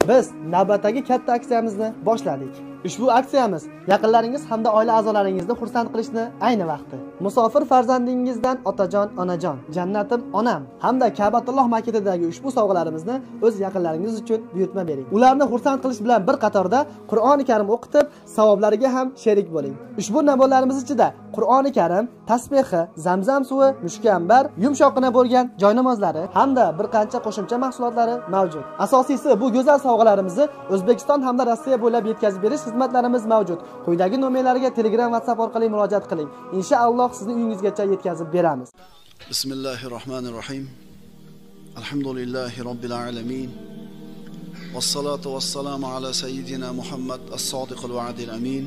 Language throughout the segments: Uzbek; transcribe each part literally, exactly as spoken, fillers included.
Biz navbatdagi katta aksiyamizni boshladik. Ushbu aksiyamiz yaqinlaringiz hamda oila a'zolaringizni xursand qilishni ayni vaqti. Musofir farzandingizdan otajon, onajon, jannatim onam hamda Ka'batulloh maketidagi ushbu sovg'alarimizni o'z yaqinlaringiz uchun buyurtma bering. Ularni xursand qilish bilan bir qatorda Qur'oni Karim o'qitib, savoblariga ham sherik bo'ling. Ushbu navbatlarimiz ichida Qur'oni Karim, tasbehi, zamzam suvi, mushkambar, yumshoqqina bo'lgan joynamozlari hamda bir qancha qo'shimcha mahsulotlari mavjud. Asosiysi bu go'zal sovg'alarimizni O'zbekiston hamda Rossiya bo'ylab yetkazib berish xizmatlarimiz mavjud. Quyidagi nomerlarga Telegram, WhatsApp orqali murojaat qiling. Inshaalloh sizni uyingizgacha yetkazib beramiz. Bismillahirrohmanirrohim. Alhamdulillahi robbil alamin. Vassalatu vassalamu ala sayyidina Muhammad as-sodiqil va'dil amin.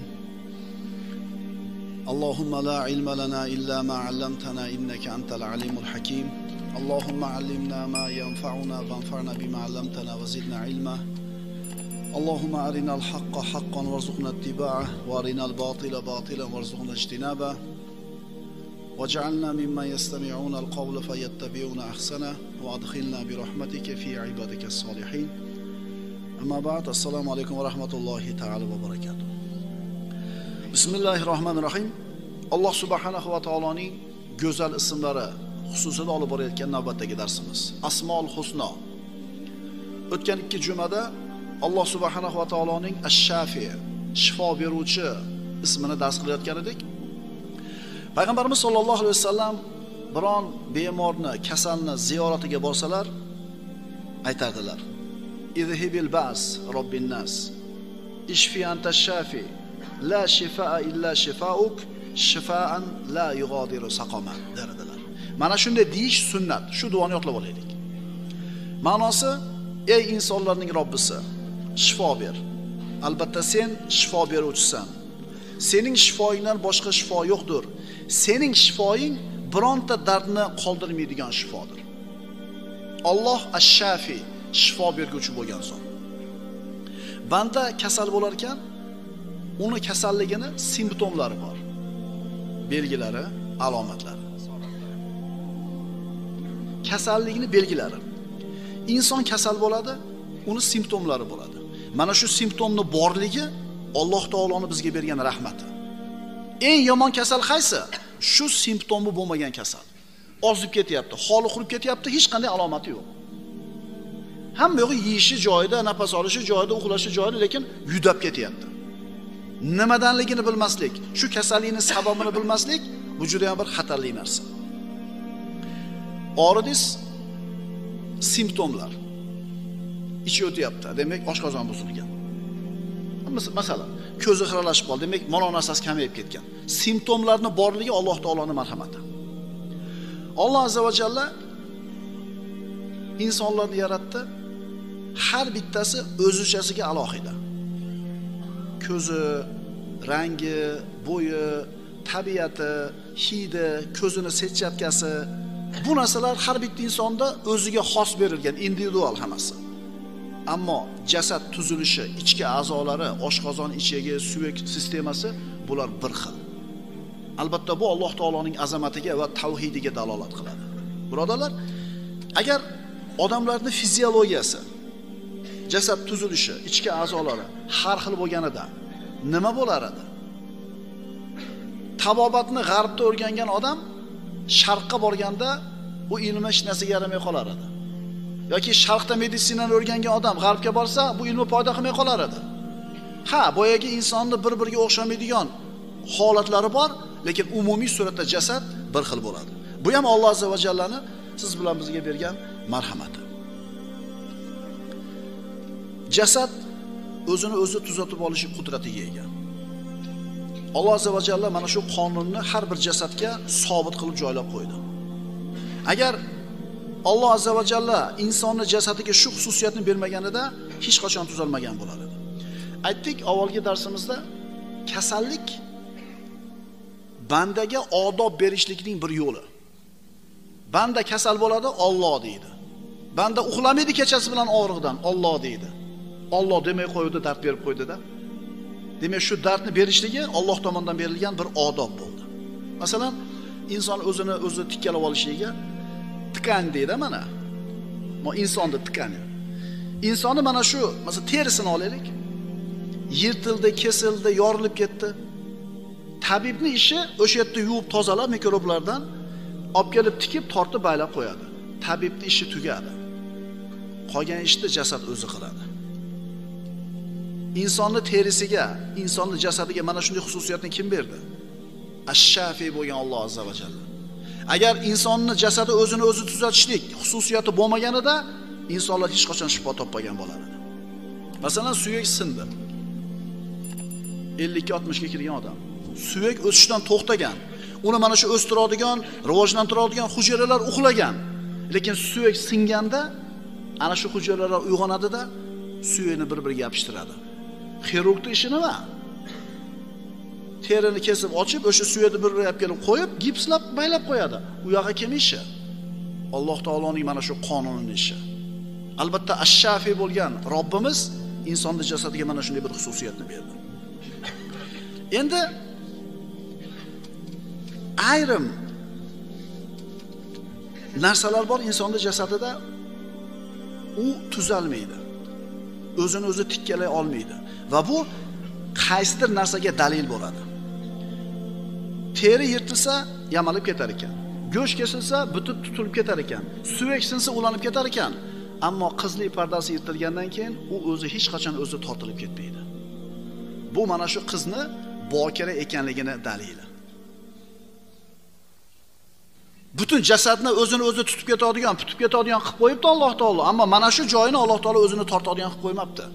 Allahumma la ilma lana illa ma 'allamtana innaka antal alimul hakim. Allahumma 'allimna ma yanfa'una wanfa'na bima 'allamtana wa zidna ilma. Allahumma arinal haqqa haqqan warzuqna ittiba'ah wa arinal batila batilan warzuqna ijtinabah. Waj'alna mimman yastami'una al-qawla fayattabi'una ahsana wa adkhilna bi rahmatika fi 'ibadika as-salihin. Amma ba'd, assalomu alaykum va rahmatullohi ta'ala va barakatuh. Bismillahirrohmanirrohim. Alloh subhanahu va taoloning go'zal ismlari xususida olib borayotgan navbatdagi darsimiz Asmaul Husno. O'tgan ikki jumada Alloh subhanahu va taoloning Ash-Shafi, shifo beruvchi ismini dars qilayotgan edik. Payg'ambarimiz sollallohu alayhi vasallam biron bemorni, kasalni ziyoratiga borsalar, aytardilar: "Izhibil ba's robbin nas, ishfi anta shafi, la shifaa illa shifauk, shifaan la yughadiru saqama" derdilar. Mana shunday deyish sunnat. Shu duoni yoqlab olaylik. Ma'nosi: ey insonlarning Robbisi, shifo ber. Albatta sen shifo beruvchisan. Sening shifoingdan boshqa shifo yo'qdir. Sening shifoing bironta dardni qoldirmaydigan shifodir. Alloh Ash-Shafi, shifo berguvchi bo'lgan zot. Banda kasal bo'lar ekan, uni kasalligini simptomlari bor. Belgilari, alomatlari. Kasallikni belgilari. Inson kasal bo'ladi, uni simptomlari bo'ladi. Mana shu simptomni borligi Alloh taoloning bizga bergan rahmati. Eng yomon kasal qaysi? Shu simptomi bo'lmagan kasal. Ozib ketyapti, holi qurib ketyapti, hech qanday alomati yo'q. Hamma yo'g'i yeyishi joyida, nafas olishi joyida, uxlashi joyida, lekin yudab ketyapti. Nimadanligini bilmaslik, shu kasallikning sababini bilmaslik bu juda ham bir xatarli narsa. Og'ridiz simptomlar. Ichi o'tyapti, demak oshqozon buzilgan. Masalan, ko'zi xiralashib qoldi, demak ma'no narsasi kamayib ketgan. Simptomlarni borligi Alloh taoloning marhamati. Alloh azza va jalla insonlarni yaratdi. Har bittasi o'zichasiga alohida. Ko'zi, rangi, bo'yi, tabiati, hidi, ko'zini sechchatkasi, bu narsalar har bitta insonda o'ziga xos berilgan, individual hammasi. Ammo jasad tuzilishi, ichki a'zolari, oshqozon ichagi, suyak sistemasi bular bir xil. Albatta bu Alloh taoloning azamatiga va tavhidiga dalolat qiladi. Birodarlar, agar odamlarning fiziologiyasi, jasad tuzilishi, ichki a'zolari har xil bo'lganida nima bo'lar edi? Tabobatni g'arbda o'rgangan odam sharqqa borganda bu ilmi hech narsaga yaramay qolar edi. Yoki sharqda meditsinani o'rgangan odam g'arbga borsa, bu ilmi foyda qilmay qolar edi. Ha, boyagi insonni bir-biriga o'xshamaydigan holatlari bor, lekin umumiy suratda jasad bir xil bo'ladi. Bu ham Alloh azza va jallani siz bilan bizga bergan marhamati. Jasad o'zini o'zi tuzatib olish qudratiga ega. Alloh azza va jalla mana shu qonunni har bir jasadga sobit qilib joylab qo'ydi. Agar Alloh azza va jalla insonni jasadiga shu xususiyatni bermaganida hech qachon tuzalmagan bo'lar edi. Aytdik avvalgi darsimizda, kasallik bandaga odob berishlikning bir yo'li. Banda kasal bo'ladi, Alloh deydi. Banda uxlamaydi kechasi bilan og'riqdan, Alloh deydi. Alloh demay qo'ydi, dard berib qo'ydi-da. Demak, shu dardni berishligi Alloh tomonidan berilgan bir odob bo'ldi. Masalan, inson o'zini o'zi tikkalab olishiga tikan deydi mana. Bu insonning tikani. insonni mana shu, masalan, terisini olaylik. Yirtildi, kesildi, yorilib ketdi. Tabibning ishi o'sha yerda yuvib tozalab mikroblardan olib kelib tikib, tortib baylab qo'yadi. Tabibning ishi tugadi. Qolgan ishni jasad o'zi qiladi. Insonni terisiga, insonni jasadiga mana shunday xususiyatni kim berdi? Ash-Shafi bo'lgan Alloh azza va jalla. Agar insonni jasadi o'zini o'zi tuzatishlik xususiyati bo'lmaganida, insonlar hech qachon shifo topmagan bo'lardi. Masalan, suyak sindi. ellik oltmish ga kirgan odam. Suyak o'sishdan to'xtagan. Uni mana shu o'stiradigan, rivojlantiradigan hujayralar uxlagan. Lekin suyak singanda ana shu hujayralar uyg'onadi-da, suyakni bir-biriga yopishtiradi. Xirurgning ishi nima? Terini kesib ochib, o'sha suyakni bir-biriga olib kelib qo'yib, gipslab baylab qo'yadi. U yoqqa kim ishi? Alloh taoloning mana shu qonunining ishi. Albatta Ash-Shafi bo'lgan Robbimiz insonning jasadiga mana shunday bir xususiyatni berdi. Endi ayrim narsalar bor insonning jasadida, u tuzalmaydi. O'zini o'zi tikkalay olmaydi va bu qaysidir narsaga dalil bo'ladi. Teri yirtilsa, yamalib ketar ekan. Go'sht kesilsa, butib tutilib ketar ekan. Suyak sinsa, ulanib ketar ekan. Ammo qizlik pardasi yirtilgandan keyin u o'zi hech qachon o'zi tortilib ketmaydi. Bu mana shu qizni bokira ekanligini dalili. Butun jasadni o'zini o'zi tutib ketadigan, tutib ketadigan qilib qo'yibdi Alloh taolo, ammo mana shu joyini Alloh taolo o'zini tortadigan qilib qo'ymabdi.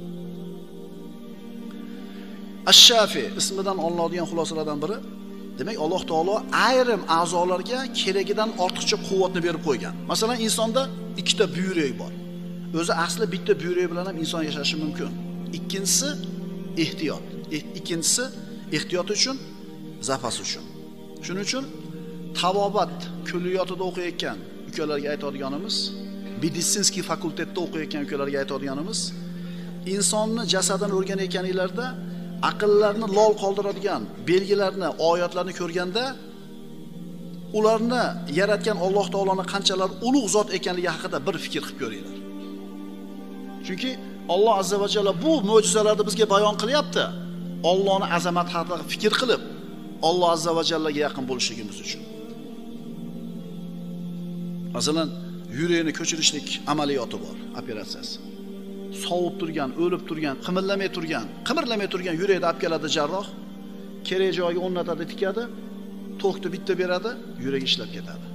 Ash-Shafi ismidan olinadigan xulosalardan biri, demak Alloh taolo ayrim a'zolarga keragidan ortiqcha quvvatni berib qo'ygan. Masalan, insonda ikkita buyrak bor. O'zi asli bitta buyrak bilan ham inson yashashi mumkin. Ikkinchisi ehtiyot. Ikkinchisi ehtiyot uchun, zapas uchun. Shuning uchun Tabobat kulliyotida o'qiyotgan ukalarga aytadiganimiz, Meditsinskiy fakultetda o'qiyotgan ukalarga aytadiganimiz, insonni jasadini o'rganayotganinglarda aqllarni lol qoldiradigan belgilarni, oyatlarni ko'rganda ularni yaratgan Alloh taoloning qanchalar ulug' zot ekanligi haqida bir fikr qilib ko'ringlar. Chunki Alloh azza va jalla bu mo'jizalarni bizga bayon qilyapti. Allohning azamati haqida fikr qilib, Alloh azza va jallaga yaqin bo'lishligimiz uchun. Masalan, yurakni ko'chirishlik amaliyoti bor, operatsiyasi. Sovib turgan, o'lib turgan, qimirlamay turgan, qimirlamay turgan yurakni olib keladi jarroh, kerak joyiga o'rnatadi, tikadi, tokni bitta beradi, yurak ishlab ketadi.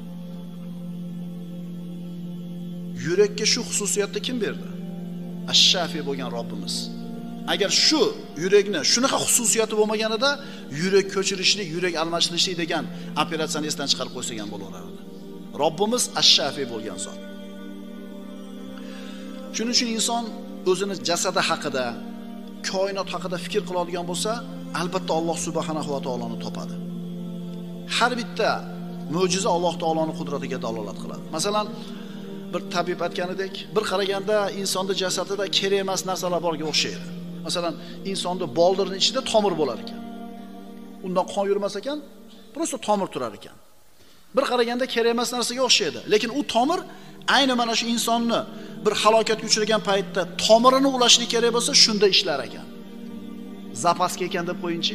Yurakka shu xususiyatni kim berdi? Ash-Shafi bo'lgan Robbimiz. Agar shu yurakni shunaqa xususiyati bo'lmaganida, yurak ko'chirishlik, yurak almashtirishlik degan operatsiyani esdan chiqarib qo'ysagan bo'lardi. Robbimiz Ash-Shafi bo'lgan zot. Shuning uchun inson o'zini jasadi haqida, koinot haqida fikr qiladigan bo'lsa, albatta Alloh subhanahu va taoloni topadi. Har bitta mo'jiza Alloh taoloning qudratiga dalolat qiladi. Masalan, bir tabib aytganidek, bir qaraganda insonning jasadida kerak emas narsalar borga o'xshaydi. Masalan, insonning boldirining ichida tomir bo'lar ekan. Undan qon yurmas ekan, prosta tomir turar ekan. Bir qaraganda kerak emas narsaga o'xshaydi, lekin u tomir ayni mana shu insonni bir halokatga uchragan paytda tomirini ulashlik kerak bo'lsa, shunda ishlar ekan. Zapaska ekan deb qo'yinchi.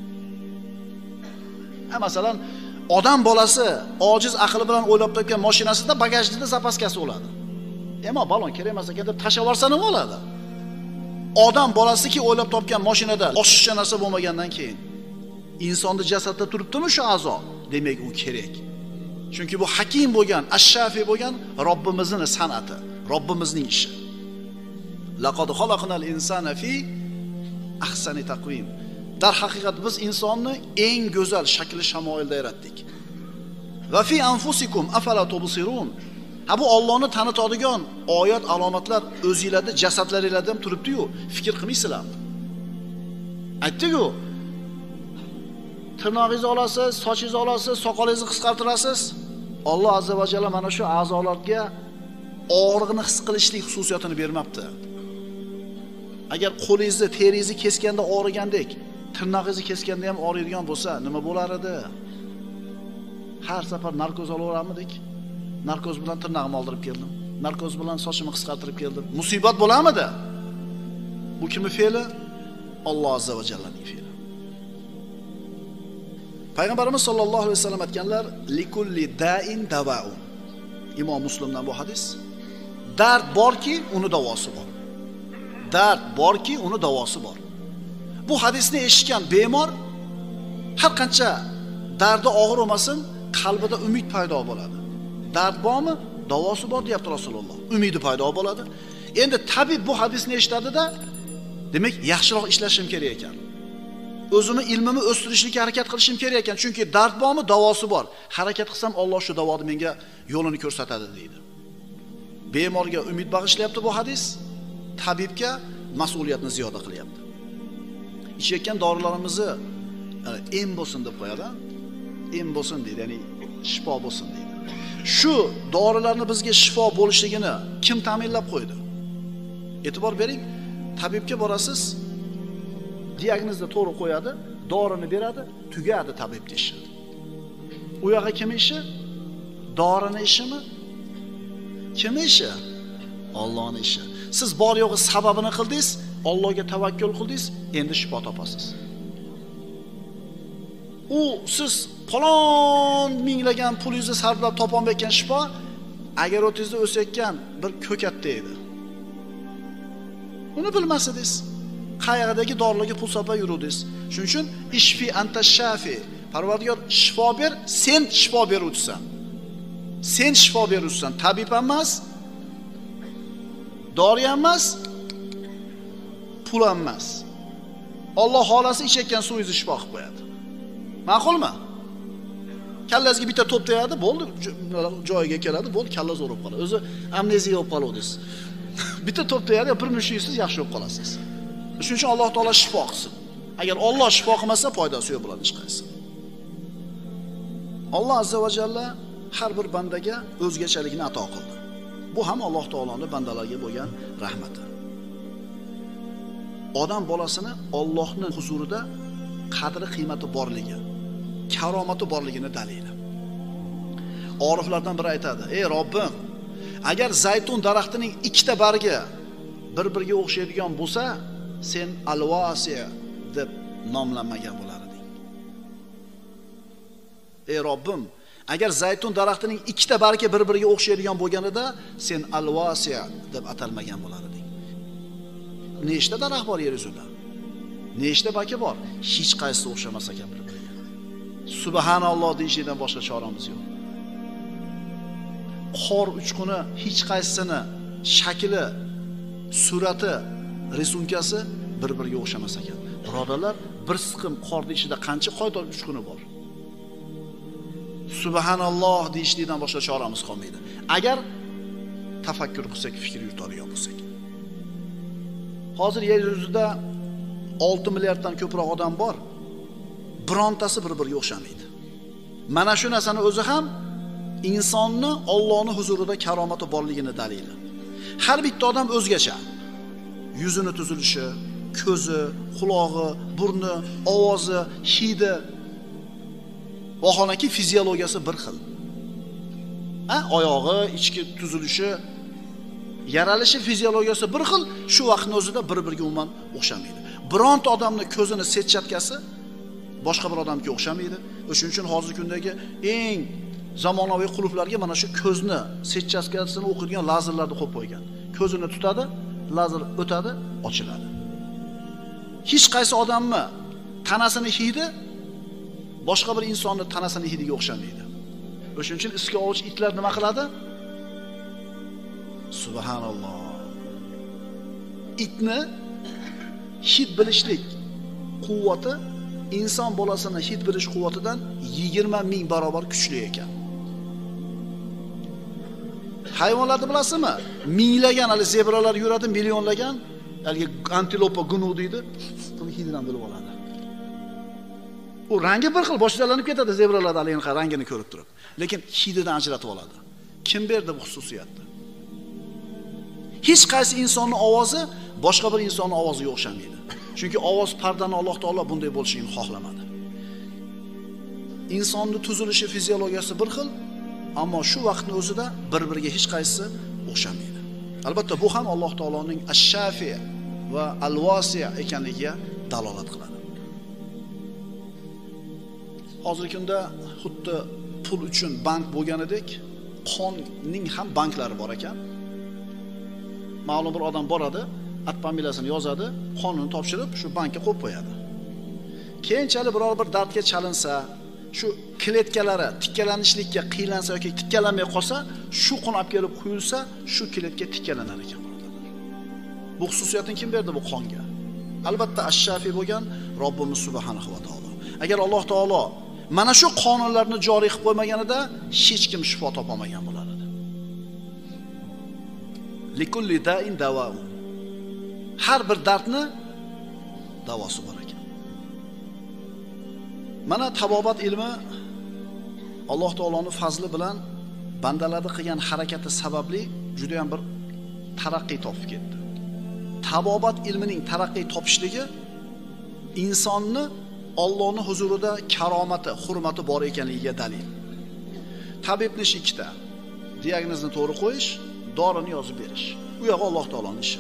Ha, masalan, odam bolasi ojiz aqli bilan o'ylab topgan mashinasida bagajida zapaskasi bo'ladi. Emo balon kerak emas ekan deb tashlab yuborsa nima bo'ladi? Odam bolasiki o'ylab topgan mashinada oshiqcha narsa bo'lmagandan keyin insonning jasadida turibdimi shu a'zo? Demak, u kerak. Chunki bu hakim bo'lgan, Ash-Shafi bo'lgan Robbimizning san'ati, Robbimizning ishi. Laqad xalaqnal insana fi ahsani taqvim. Dar haqiqat biz insonni eng go'zal shakli shamoilda yaratdik. Va fi anfusikum afala tubsirun. Ha, bu Allohni tanitadigan oyat, alomatlar o'zingizlarda, jasadlaringizda ham turibdi-yu, fikr qilmaysizlarmi? Aytdik-ku. Tirnog'ingizni olasiz, sochingizni olasiz, soqolingizni qisqartirasiz. Alloh azza va jalla mana shu a'zolarga og'riqni his qilishlik xususiyatini bermabdi. Agar qo'lingizni, teringizni kesganda og'rigandek, tirnog'ingizni kesganda ham og'riydigan bo'lsa, nima bo'lar edi? Har safar narkoz olaveramidik. Narkoz bilan tirnog'imni oldirib keldim. narkoz bilan sochimni qisqartirib keldim. Musibat bo'lamidi? Bu kimning fe'li? Alloh azza va jallaning fe'li. Payg'ambarimiz sollallohu alayhi vasallam aytganlar, likulli da'in dawa'un. Imom Muslimdan bu hadis. Dard borki, uni davosi bor. Dard borki, uni davosi bor. Bu hadisni eshitgan bemor har qancha dardi og'ir bo'lmasin, qalbida umid paydo bo'ladi. Dard bormi? Davosi bor deyapti Rasululloh. Umidi paydo bo'ladi. Endi tabib bu hadisni eshitadi-da, demak, yaxshiroq ishlashim kerak ekan. O'zimni ilmimni o'stirishga harakat qilishim kerak ekan, chunki dard bormi? Davosi bor. Harakat qilsam Alloh shu davoni menga yo'lini ko'rsatadi deydi. Bemorga umid bag'ishlayapti bu hadis, tabibga mas'uliyatni ziyoda qilyapti. Ichayotgan dorilarimizni em bo'lsin deb qo'yadi. Em bo'lsin deydi, ya'ni shifo bo'lsin deydi. Shu dorilarni bizga shifo bo'lishligini kim ta'minlab qo'ydi? E'tibor bering, tabibga borasiz, diagnozni to'g'ri qo'yadi, dorini beradi, tugadi tabibning ishi. U yoqqa kim ishi? Dorini ishimi? Kim ishi? Allohning ishi. Siz bor yo'g'i sababini qildingiz, Allohga tavakkul qildingiz, endi shifo topasiz. U siz falon minglagan pulingizni sarflab topolmayotgan shifo agar o'tingizda o'sayotgan bir ko'katda edi. Uni bilmasidingiz. Qayerdagi dorilarga pul sarflab yurudingiz. Shuning uchun ishfi anta shafi. Parvardigor shifo ber, sen shifo beruvchisan. Sen shifo beruvchisan, tabib emas, dori emas, pul emas. Alloh xolasi ichayotgan suvingizni shifo qilib qo'yadi. Ma'qulmi? Kallangizga bitta to'p tegadi, bo'ldi, joyiga keladi, bo'ldi, kallangiz o'rib qoladi. O'zi amneziya bo'lib qolasiz. Bitta to'p tegadi, bir mushiysiz yaxshi bo'lib qolasiz. Shuning uchun Alloh taolo shifo qilsin. Agar Alloh shifo qilmasa, foydasi yo'q bo'ladi hech qaysi. Alloh azza va jalla har bir bandaga o'zgachalikni ato qildi. Bu ham Alloh taoloning bandalarga bo'lgan rahmati. Odam bolasini Allohning huzurida qadri qiymati borligi, karomati borligini dalili. Oriflardan biri aytadi: "Ey Robbim, agar zaytun daraxtining ikkita bargi bir-biriga o'xshaydigan bo'lsa, sen al-Wasi' deb nomlanmagan bo'lar eding." Ey Robbim, agar zaytun daraxtining ikkita bargi bir-biriga o'xshaydigan bo'lganida, sen al-Wasi' deb atalmagan bo'lar eding. Nechta daraxt bor yer yuzida? Nechta bargi bor? Hech qaysi o'xshamas ekan bir-biriga. Subhanalloh deyishdan boshqa choramiz yo'q. Qor uchquni hech qaysini shakli, surati, risunkasi bir-biriga o'xshamas ekan. Birodarlar, bir siqim qorning ichida qancha qoida uchquni bor? Subhanalloh deyishdan boshqa choramiz qolmaydi. Agar tafakkur qilsak, fikr yuritadigan bo'lsak. Hozir yer yuzida olti milliarddan ko'proq odam bor. Birontasi bir-biriga o'xshamaydi. Mana shu narsani o'zi ham insonni Allohning huzurida karomati borligini dalili. Har bitta odam o'zgacha. Yuzini tuzilishi, ko'zi, qulog'i, burni, ovozi, hidi, vaholanki fiziologiyasi bir xil. Ha, oyog'i, ichki tuzilishi, yaralishi, fiziologiyasi bir xil, shu vaqtning o'zida bir-biriga umuman o'xshamaydi. Bironta odamning ko'zini setchatkasi boshqa bir odamga o'xshamaydi. O'shuning uchun hozirgi kundagi eng zamonaviy quluplarga mana shu ko'zni setchatkasini o'qilgan lazerlarni qo'yib qo'ygan. Ko'zini tutadi, lazer o'tadi, ochiladi. Hech qaysi odamni tanasini hidi boshqa bir insonning tanasini hidiga o'xshamaydi. O'shuning uchun iska ovchi itlar nima qiladi? Subhanalloh. Itni hid bilishlik quvvati inson bolasini hid bilish quvvatidan yigirma ming barobar kuchli ekan. Hayvonlarni bilasizmi? Minglagan hali zebralar yuradi, millionlagan, haligi antilopa gnu deydi, buni hididan bilib oladi. U rangi bir xil, boshlanib ketadi zebralar halining rangini ko'rib turib, lekin hididan ajratib oladi. Kim berdi bu xususiyatni? Hech qaysi insonning ovozi boshqa bir insonning ovoziga o'xshamaydi. Chunki ovoz pardani Alloh taolo bunday bo'lishini xohlamadi. Insonning tuzilishi, fiziologiyasi bir xil, ammo shu vaqtning o'zida bir-biriga hech qaysi o'xshamaydi. Albatta bu ham Alloh taoloning ash-shafi va al-wasi ekanligiga dalolat qiladi. Hozirgi kunda xuddi pul uchun bank bo'lganidek, qonning ham banklari bor ekan. Ma'lum bir odam boradi, at familiyasini yozadi, qonuni topshirib shu bankka qo'yib qo'yadi. Keyinchalik biror bir dardga chalinsa, shu kletkalari tikkalanishlikka qiylansa yoki tikkalanmay qolsa, shu qon olib kelib quyilsa, shu kletga tikkalanar ekan. Bu xususiyatni kim berdi bu qonga? Albatta ash-shafi bo'lgan Robbimiz subhanahu va taolo. Agar Alloh taolo mana shu qonunlarni joriy qilib qo'ymaganida hech kim shifo topolmagan bo'lar edi. Likulli da'in dawa'un. Har bir dardni davosi bor ekan. Mana tabobat ilmi Alloh taoloning fazli bilan bandalarda qilgan harakati sababli juda ham bir taraqqiy topib ketdi. Tabobat ilmining taraqqiy topishligi insonni Allohning huzurida karomati, hurmati bor ekanligiga dalil. Tabibning ishi ikkita: diagnozni to'g'ri qo'yish, dorini yozib berish. Bu yo'q Alloh taoloning ishi.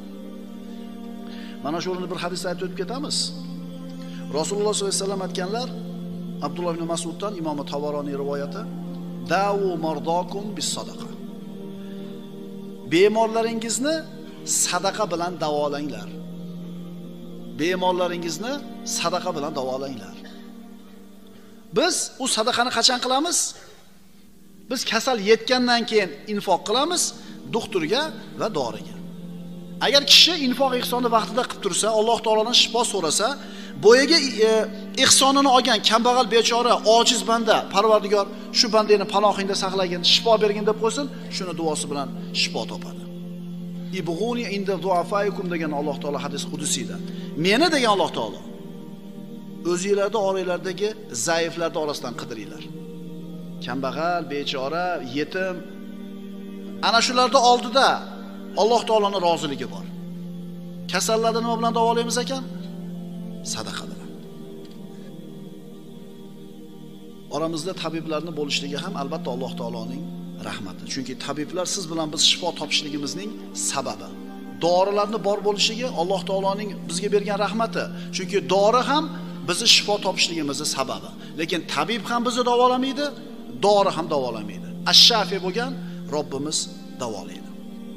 Mana shu o'rinda bir hadis aytib o'tib ketamiz. Rasululloh sollallohu alayhi vasallam aytganlar, Abdulloh ibn Mas'uddan, Imom Tabaroniy rivoyati: "Dawu mardakum bis sadaqa." Bemorlaringizni sadaqa bilan davolanglar. Bemorlaringizni sadaqa bilan davolanglar. Biz u sadaqani qachon qilamiz? Biz kasal yetgandan keyin infoq qilamiz doktorga va doriga. Agar kishi infoq ihsonni vaqtida qilib tursa, Alloh taolodan shifo so'rasa, boyaga e, ihsonini olgan kambag'al bechora, ojiz banda, Parvardigor shu bandani panohingda saqlagin, shifo bergin deb qo'ysin, shuni duosi bilan shifo topadi. Ibghuni inda du'afaikum degan Alloh taolo hadis qudusiyda. Meni degan Alloh taolo o'zingizlarda oranglardagi zaiflarning orasidan qidiringlar. Kambag'al, bechora, yetim, ana shularda oldida Alloh taoloning roziligi bor. Kasallarni nima bilan davolaymiz ekan? Sadaqa bilan. Oramizda tabiblarning bo'lishligi ham albatta Alloh taoloning rahmati. Chunki tabiblar siz bilan biz shifo topishligimizning sababi. Dorilarning bor bo'lishligi Alloh taoloning bizga bergan rahmati. Chunki dori ham bizni shifo topishligimizning sababi. Lekin tabib ham bizni davolamaydi, dori ham davolamaydi. Ash-shafi bo'lgan Robbimiz davolaydi.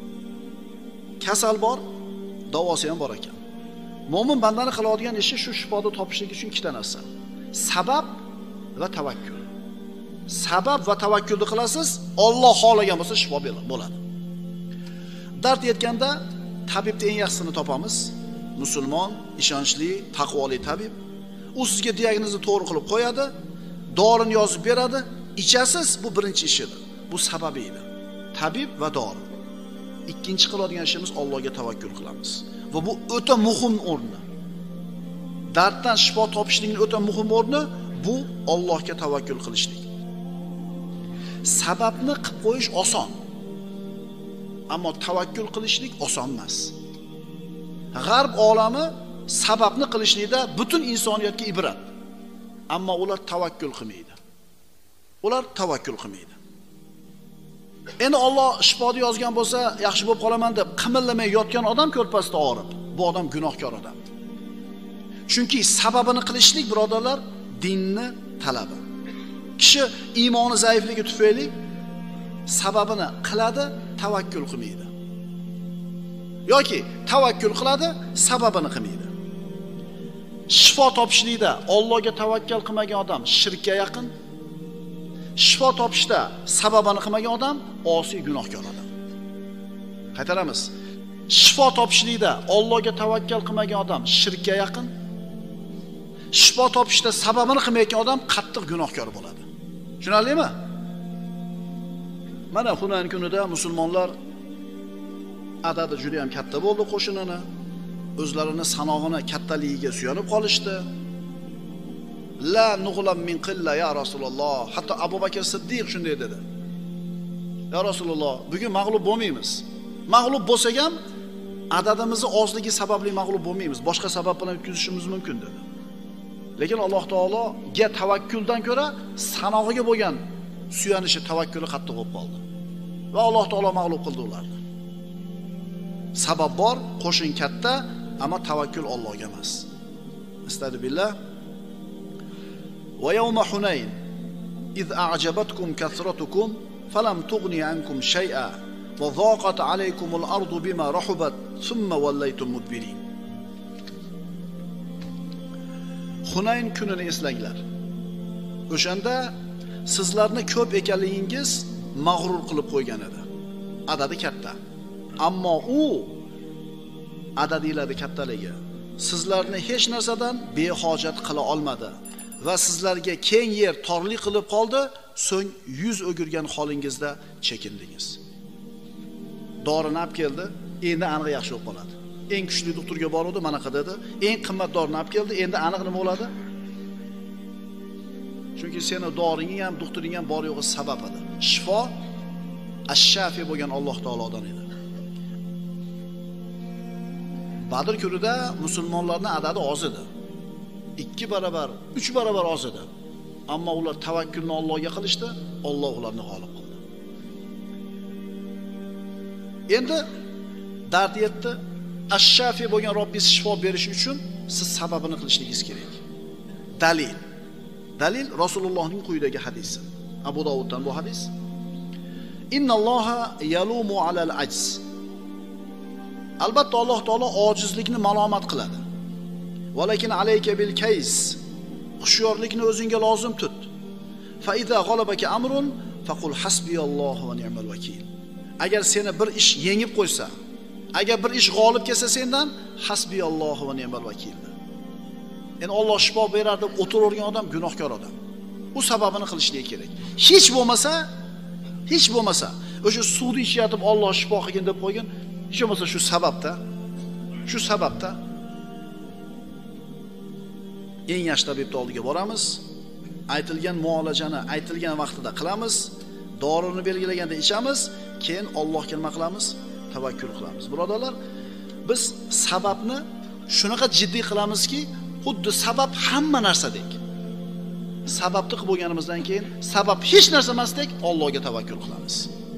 Kasal bor, davosi ham bor ekan. Mo'min bandani qiladigan ishi shu shifoni topishlik uchun ikkita narsa: sabab va tavakkul. Sabab va tavakkulni qilasiz, Alloh xohlagan bo'lsa shifo bo'ladi. Dard yetganda tabibning eng yaxshisini topamiz. Musulmon, ishonchli, taqvoli tabib. U sizga diagnozni to'g'ri qilib qo'yadi, dorini yozib beradi, ichasiz, bu birinchi ishidir. Bu sababi edi. Tabib va dori. Ikkinchi qiladigan ishimiz Allohga tavakkul qilamiz. Va bu o'ta muhim o'rni. Darddan shifo topishning o'ta muhim o'rni bu Allohga tavakkul qilishlik. Sababni qilib qo'yish oson. Ammo tavakkul qilishlik oson emas. G'arb olami sababni qilishlikda butun insoniyatga ibrat. Ammo ular tavakkul qilmaydi. Ular tavakkul qilmaydi. Endi Alloh shifoni yozgan bo'lsa, yaxshi bo'lib qolaman deb qimillamay yotgan odam ko'rpasda og'rib. Bu odam gunohkor odam. Chunki sababini qilishlik, birodarlar, dinni talabi. Kishi iymoni zaifligi tufayli sababini qiladi, tavakkul qilmaydi. Yoki tavakkul qiladi, sababini qilmaydi. Shifo topishlikda Allohga tavakkal qilmagan odam shirkka yaqin. Shifo topishda sababini qilmagan odam osiy gunohkor odam. Qaytaramiz. Shifo topishlikda Allohga tavakkal qilmagan odam shirkka yaqin. Shifo topishda sababini qilmayotgan odam qattiq gunohkor bo'ladi. Tushunarlimi? Mana Hunayn kunida musulmonlar adadi juda ham katta bo'ldi qo'shinini. O'zlarini sanog'ini kattaligiga suyanib qolishdi. La nug'lam min qilla ya Rasululloh. Hatto Abu Bakr Siddiq shunday dedi. Ya Rasululloh, bugun mag'lub bo'lmaymiz. Mag'lub bo'lsak ham adadimizni ozligi sababli mag'lub bo'lmaymiz. Boshqa sabab bilan o'tkazishimiz mumkin dedi. Lekin Alloh taologa tavakkuldan ko'ra sanog'iga bo'lgan suyanishi, tavakkuli qattiq bo'lib qoldi. va Alloh taolo mag'lub qildi ularni. Sabab bor, qo'shin katta, ammo tavakkul Allohga emas. Astagfirullah. Va yawma Hunayn iz a'jabatkum kathratukum falam tughni ankum shay'a va dhaqat alaykumul ardu bima rahubat thumma wallaytum mudbirin. Hunayn kunini eslanglar. O'shanda sizlarni ko'p ekanligingiz mag'rur qilib qo'ygan edi. Adadi katta. Ammo u adadingizning kattaligi sizlarni hech narsadan behojat qila olmadi va sizlarga keng yer torlik qilib qoldi, so'ng yuz o'girgan holingizda chekindingiz. Dorini olib keldi, endi aniq yaxshi bo'lib qoladi. Eng kuchli doktorga boruvdi, mana qildi. Eng qimmat dorini olib keldi, endi aniq nima bo'ladi? Chunki seni doring ham, doktoring ham bor yo'g'i sabab edi. Shifo ash-shafi bo'lgan Alloh taolodan edi. Badr kunida musulmonlarning adadi oz edi. ikki barobar, uch barobar oz edi. Ammo ular tavakkulni Allohga qilishdi, Alloh ularni g'olib qildi. Endi dard yetdi. Ash-shafi bo'lgan Robbingiz shifo berish uchun siz sababini qilishingiz kerak. Dalil. Dalil Rasulullohning quyidagi hadisi. Abu Dovuddan bu hadis. Innalloha yalumu alal ajz. Albatta Alloh taolo ojizlikni malomat qiladi. Walakin alayka bil kays. Xushyorlikni o'zingga lozim tut. Fa iza g'alabaka amrun faqul hasbiyallohu va ni'mal vakil. Agar seni bir ish yengib qo'ysa, agar bir ish g'olib kelsa sendan, hasbiyallohu va ni'mal vakil. Endi Alloh shifo berar deb o'tiravergan odam gunohkor odam. U sababini qilishligi kerak. Hech bo'lmasa, hech bo'lmasa, o'sha suvni ichyatib Alloh shifo qilgin deb qo'ygan, hech bo'lmasa shu sababda, shu sababda eng yaxshi tabibning oldiga boramiz, aytilgan muolajani aytilgan vaqtida qilamiz, dorini belgilaganda ichamiz, keyin Allohga nima qilamiz? Tavakkul qilamiz. Birodarlar, biz sababni shunaqa jiddiy qilamizki, xuddi sabab hamma narsadek. Sababni qilib bo'lganimizdan keyin sabab hech narsa emasdek Allohga tavakkul qilamiz.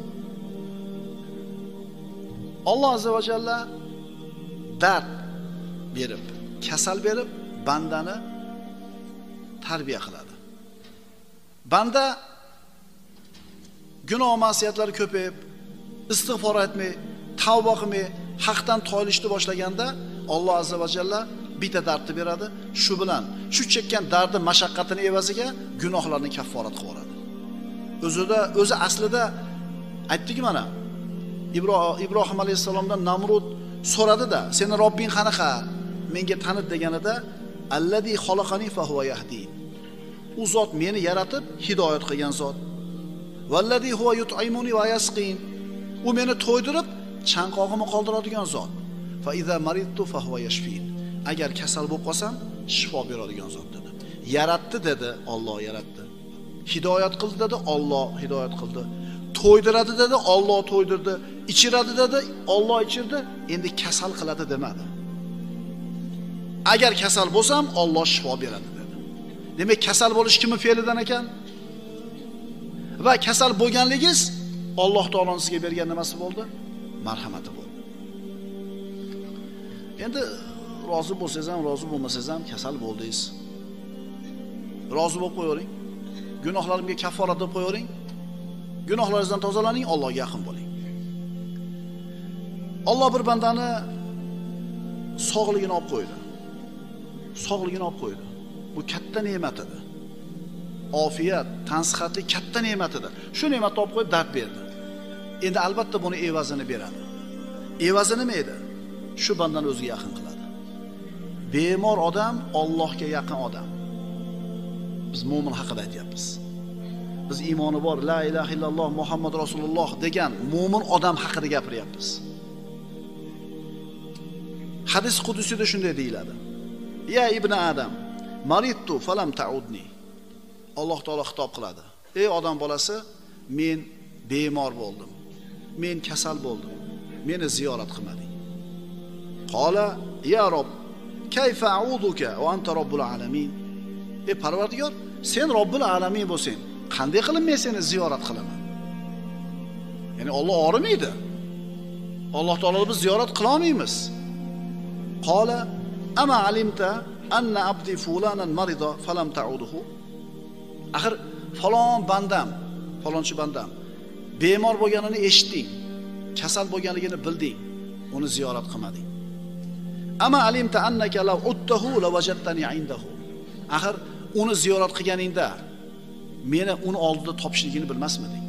Alloh azza va jalla dard berib, kasal berib bandani tarbiya qiladi. Banda gunoh ma'siyatlari ko'payib, istig'for etmay, tavba qilmay, haqdan toyilishni boshlaganda Alloh azza va jalla bitta dardni beradi. Shu bilan shu chekkan dardi mashaqqatini evaziga gunohlarni kafforat qilib yuboradi. O'zida o'zi aslida aytdik mana Ibrohim alayhisalomdan Namrud so'radi-da, "Seni Robbing qanaqa? Menga tanit" deganida, "Allazi xalaqani fa huwa yahdi." U zot meni yaratib hidoyat qilgan zot. "Vallazi huwa yut'imuni va yasqin." U meni to'ydirib, chanqog'imni qoldiradigan zot. "Fa iza maridtu fa huwa yashfin." Agar kasal bo'lib qolsam, shifo beradigan zot dedi. Yaratdi dedi, Alloh yaratdi. Hidoyat qildi dedi, Alloh hidoyat qildi. To'ydiradi dedi, Alloh to'ydirdi. Ichiradi dedi, Alloh ichirdi. Endi kasal qiladi demadi. Agar kasal bo'lsam, Alloh shifo beradi dedi. Demak, kasal bo'lish kimning fe'lidan ekan? Va kasal bo'lganligingiz Alloh taoloning sizga bergan nimasi bo'ldi? Marhamati bo'ldi. Endi rozi bo'lsangiz ham, rozi bo'lmasangiz ham kasal bo'ldingiz. Rozi bo'lib qo'ying. Gunohlarimga kafforat deb qo'ying. Gunohlaringizdan tozalaning, Allohga yaqin bo'ling. Alloh bir bandani sog'ligini olib qo'ydi. Sog'ligini olib qo'ydi. Bu katta ne'mat edi. Ofiyat, tansihatlik katta ne'mat edi. Shu ne'matni olib qo'yib dard berdi. Endi albatta buni evazini beradi. Evazi nima edi? Shu bandani o'ziga yaqin qiladi. Bemor odam Allohga yaqin odam. Biz mo'min haqida aytyapmiz. Biz iymoni bor, la ilaha illalloh Muhammad Rasululloh degan mo'min odam haqida gapiryapmiz. Hadis qudusida shunday deyiladi. Ya ibn Adam, maridtu falam ta'udni. Alloh taolo xitob qiladi. Ey odam bolasi, men bemor bo'ldim. Men kasal bo'ldim. Meni ziyorat qilmading. Qola ya Rob, kayfa a'uduka va anta robbul alamin. Ey Parvardigor, sen Robbul alamin bo'lsang, qanday qilib men seni ziyorat qilaman? Ya'ni Alloh og'rimaydi. Alloh taolo biz ziyorat qila olmaymiz. Qala ama alimta anna abdi fulanan marida falam ta'uduhu. Axir falon bandam, falonchi bandam bemor bo'lganini eshitding, kasal bo'lganligini bilding, uni ziyorat qilmading. Ama alimta annaka law uttahu lawajadtani indahu. Axir uni ziyorat qilganingda meni uni oldida topishligini bilmasmiding?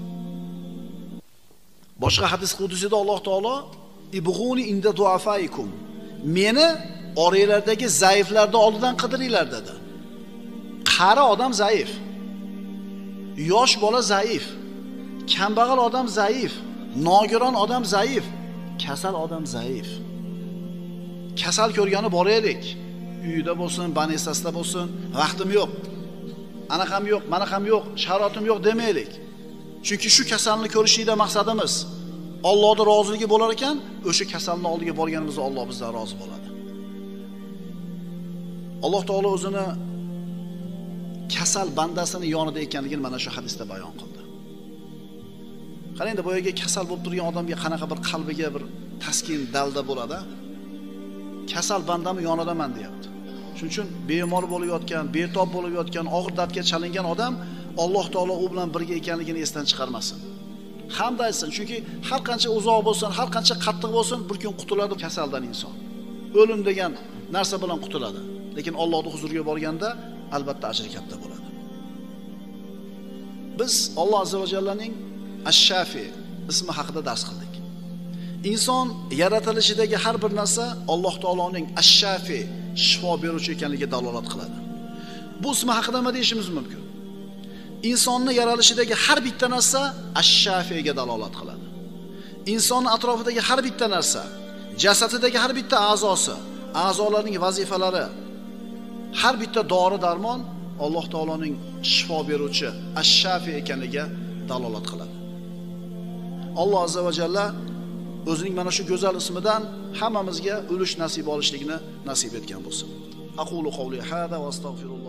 Boshqa hadis qudusida Alloh taolo ibghuni inda duafaikum. Meni oranglardagi zaiflarning oldidan qidiringlar dedi. Qari odam zaif. Yosh bola zaif. Kambag'al odam zaif. Nogiron odam zaif. Kasal odam zaif. Kasal ko'rgani boraylik. Uyida bo'lsin, banesasida bo'lsin, vaqtim yo'q. Anaqam yo'q, manaqam yo'q, sharoitim yo'q demaylik. Chunki shu kasalni ko'rishlikda maqsadimiz Allohning roziligi bo'lar ekan, o'sha kasalning oldiga borganimizda Alloh bizdan rozi bo'ladi. Alloh taolo o'zini kasal bandasini yonida ekanligini mana shu hadisda bayon qildi. Qarang, bu yerga kasal bo'lib turgan odamga qanaqa bir qalbiga bir taskin, dalda bo'ladi. Kasal bandamni yonidaman deyapti. Shuning uchun bemor bo'lib yotgan, betob bo'lib yotgan, og'ir dardga chalingan odam Alloh taolo u bilan birga ekanligini esdan chiqarmasin. Hamd aytsin, chunki har qancha uzoq bo'lsin, har qancha qattiq bo'lsin, bir kun qutuladi kasaldan inson. O'lim degan narsa bilan qutuladi. Lekin Allohning huzuriga borganda albatta ajri katta bo'ladi. Biz Alloh azza va jallaning Ash-Shafi ismi haqida dars qildik. Inson yaratilishidagi har bir narsa Alloh taoloning Ash-Shafi, shifo beruvchi ekanligiga dalolat qiladi. Bu ismi haqida nima deyishimiz mumkin? İnsonni yaralishidagi har bitta narsa Ash-Shafiga dalolat qiladi. Insonning atrofidagi har bitta narsa, jasadidagi har bitta a'zosi, a'zolarning vazifalari, har bitta dori darmon Alloh taoloning shifo beruvchi Ash-Shafi ekanligiga dalolat qiladi. Alloh azza va jalla o'zining mana shu go'zal ismidan hammamizga ulush nasib olishligini nasib etgan bo'lsin. Aqulu qawli hada va astagfirulloh.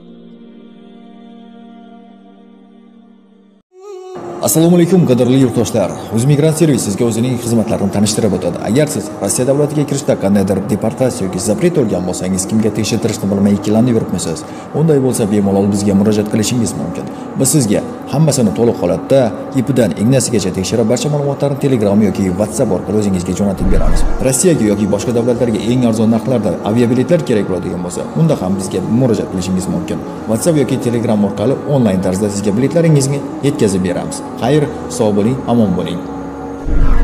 Assalomu alaykum qadrli yurtdoshlar. O'zmigrant servis sizga o'zining xizmatlarini tanishtirib o'tadi. Agar siz Rossiya davlatiga kirishda qandaydir deportatsiya yoki zapret olgan bo'lsangiz, kimga tekshirtirishni bilmay ikkilanib yuribmisiz? Unday bo'lsa, bemalol bizga murojaat qilishingiz mumkin. Biz sizga hammasini to'liq holatda, ipidan ignasigacha tekshirib, barcha ma'lumotlarni Telegram yoki WhatsApp orqali o'zingizga jo'natib beramiz. Rossiyaga yoki boshqa davlatlarga eng arzon narxlarda aviabiletlar kerak bo'ladigan bo'lsa, unda ham bizga murojaat qilishingiz mumkin. WhatsApp yoki Telegram orqali onlayn tarzda sizga biletlaringizni yetkazib beramiz. Xayr, sog' bo'ling, omon bo'ling.